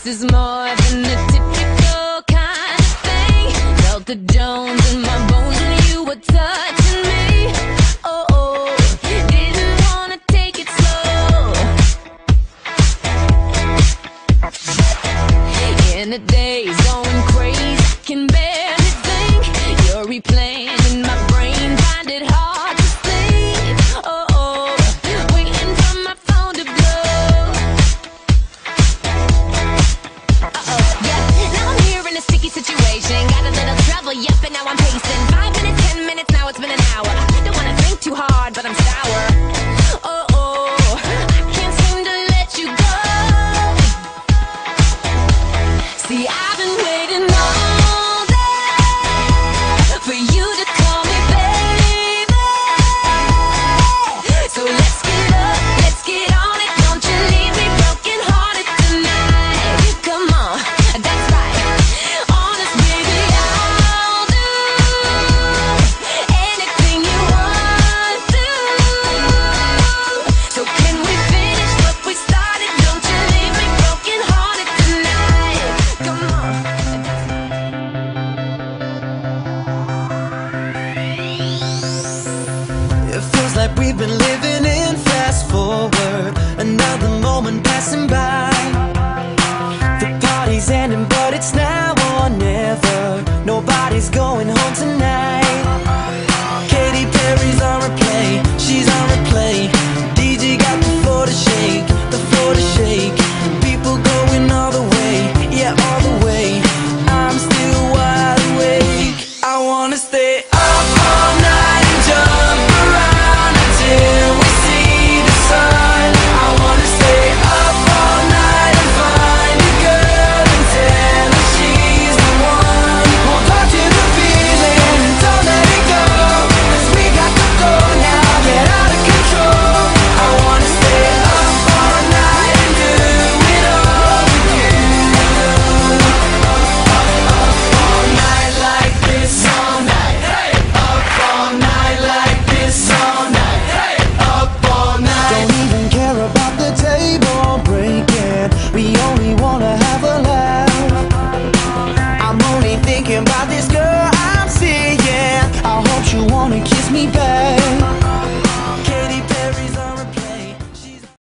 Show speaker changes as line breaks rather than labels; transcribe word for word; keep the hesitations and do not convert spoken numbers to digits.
This is more than the typical kind of thing. Felt the Jones in my bones when you were touching me. Oh, oh, didn't wanna take it slow. In the days going crazy, I can barely think. You're replaying in my brain, find it hard to sleep. Oh, oh, waiting for my phone to blow. Uh-oh, yeah, now I'm here in a sticky situation. Got a little trouble, yep, and now I'm pacing. Five minutes, ten minutes, now it's been an hour. Don't wanna think too hard, but I'm sour. Oh, oh, I can't seem to let you go. See, I've been waiting all day for you to call me baby. So let's get up, let's get on it. Don't you leave me broken hearted tonight. Come on, that's right. Honest, baby, I'll do anything you want to. So can we finish what we started? Don't you leave me broken hearted tonight. Come on.
It feels like we've been living in fast forward, another moment passing by.